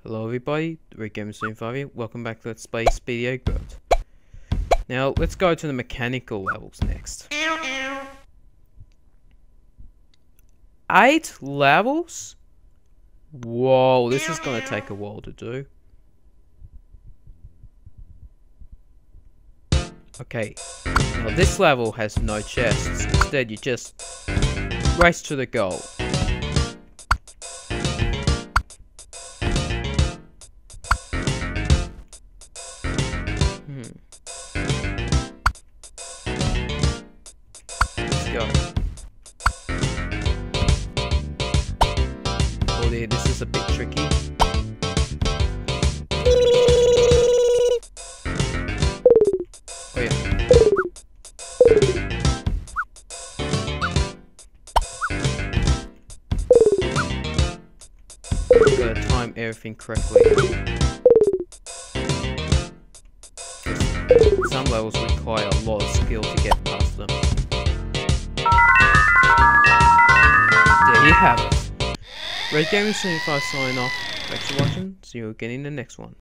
Hello everybody, Red Gamer 75 here. Welcome back to Let's Play Speedy Eggbert. Now let's go to the mechanical levels next. 8 levels? Whoa, this is gonna take a while to do. Okay, now this level has no chests. Instead you just race to the goal. Let's go. Oh dear, this is a bit tricky. Oh yeah. Gotta time everything correctly. Some levels require a lot of skill to get past them. There you have it. Red Gamer 75 signing off. Thanks for watching. See you again in the next one.